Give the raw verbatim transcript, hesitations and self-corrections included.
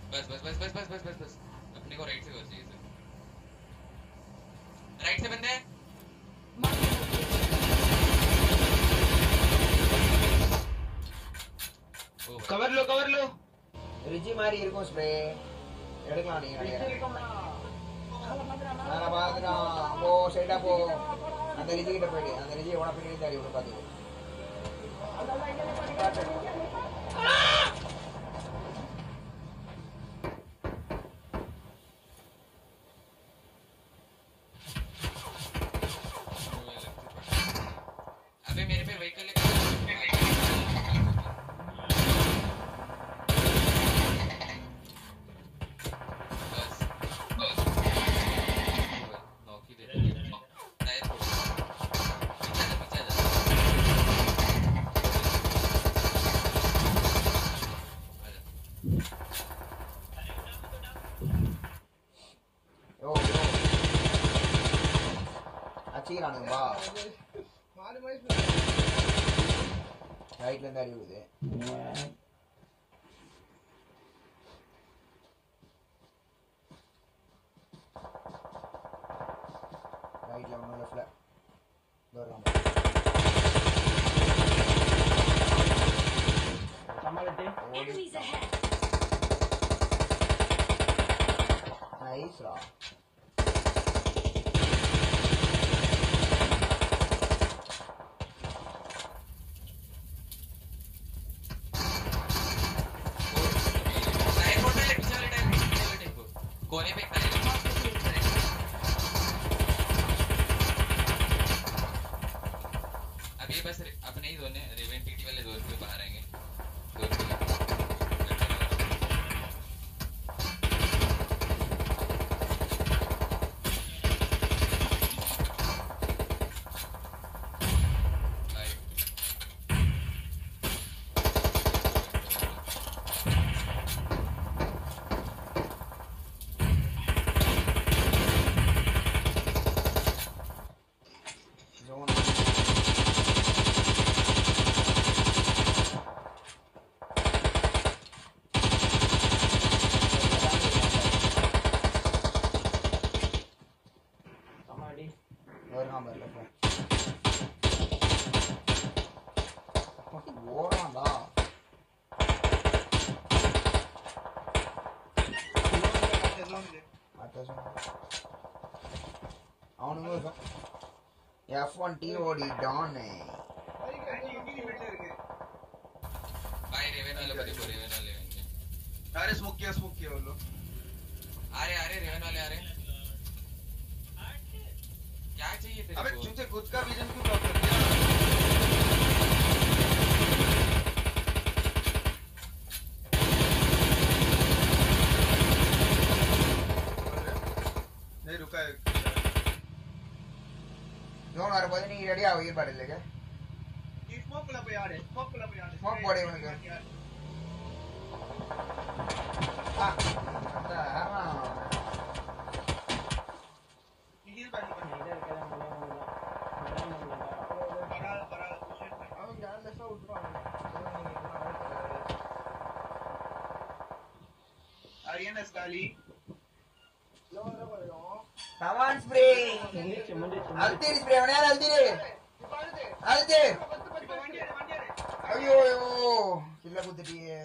बस बस बस बस बस बस बस बस अपने को राइट से कर चाहिए सर राइट से बंदे कवर लो कवर लो रिजी मारी இருக்கும் ஸ்ப்ரே எடுக்கலாம் நீங்க நினைக்கிறேன் நான் பாக்குறேன் போ சைடா போ அந்த ரிஜி கிட்ட போயிடு அந்த ரிஜி எவன பின்னாடி தாடி விட பாத்துக்கோ अबे मेरे पे व्हीकल அச்சிரானுங்கப்பா ரைட்ல இருந்து அடி விடுது ரைட்ல ஒன்னும் லெஃப்ட்ல வர்றான் சமாளிட்டு நைஸ்ரா कोने पे अब ये बस अपने ही जोन है रेवेन टीटी वाले जोन पे बाहर आएंगे एफ वन टी ओडी डॉन है भाई रेवेन वाले को देखो रेवेन वाले अरे स्मोक किया स्मोक किया वो लोग आ रहे आ रहे रेवेन वाले आ रहे क्या चाहिए तेरे को अबे तुझे खुद का विजन क्यों ब्लॉक कर दिया नहीं रुका है जोन आ रहा है नहीं रेडी आओ ये बारे लेके ये स्मोक वाला पे यार है स्मोक वाला पे यार है स्मोक बॉडी बन गया हां आता हां ये बारी पर इधर कदम बोला बोला बड़ा बड़ा क्वेश्चन हम जान लेसा उठवा आर्यन स्काली लो लो लो सामान स्प्रे हल्दी स्प्रे होने यार हल्दी रे हल्दी अयो अयो किल्ला कुत्ती है